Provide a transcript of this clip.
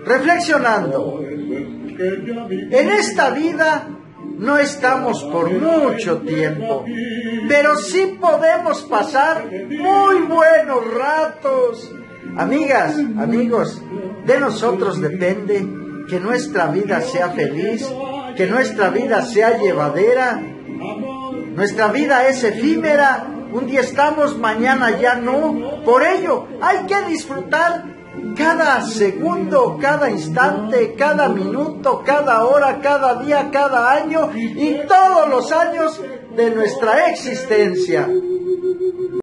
reflexionando. En esta vida no estamos por mucho tiempo, pero sí podemos pasar muy buenos ratos. Amigas, amigos, de nosotros depende que nuestra vida sea feliz, que nuestra vida sea llevadera. Nuestra vida es efímera, un día estamos, mañana ya no. Por ello, hay que disfrutar cada segundo, cada instante, cada minuto, cada hora, cada día, cada año y todos los años de nuestra existencia.